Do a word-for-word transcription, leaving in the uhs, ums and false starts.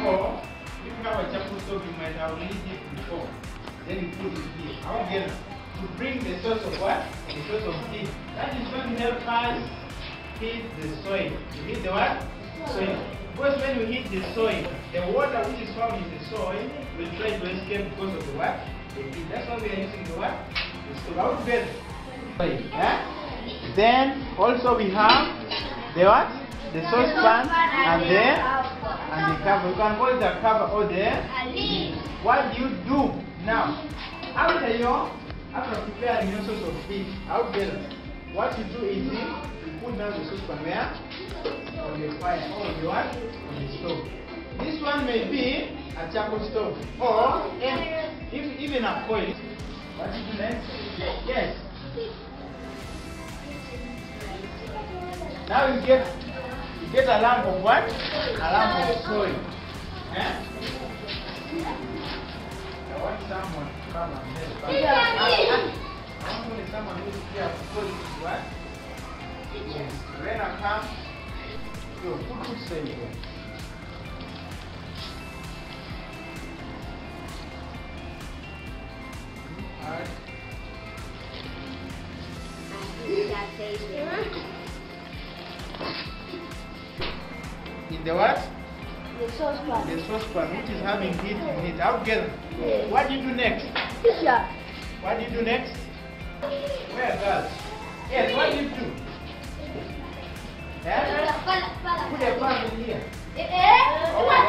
Or if you have a charcoal stove, you might have lit it before. Then you put it here. However, to bring the source of what? The source of heat. That is going to help us heat the soil. You heat the what? Soil. Because when you heat the soil, the water which is found in the soil will try to escape because of the what? The heat. That's why we are using the what? The stove. Out together. Yeah? Then also we have the what? The saucepan and the and the cover. You can call it a cover or the lid. What do you do now? After your after preparing your source of heat, out there, what you do is you put down the saucepan where? On the fire or the what? On the stove. This one may be a charcoal stove or if even a coil. What you do next? Yes. Now you get you get a lump of what? A lump of soil. Eh? I want someone to come and help. I want someone who is here to put it what? Yes. When I come, you put food soil here. Alright. In the what? The saucepan. The saucepan, which is having heat in it. Out together. Yes. What do you do next? Yeah. What do you do next? Where, girls? Yes, what do you do? Yeah? Put a pan in here. Oh,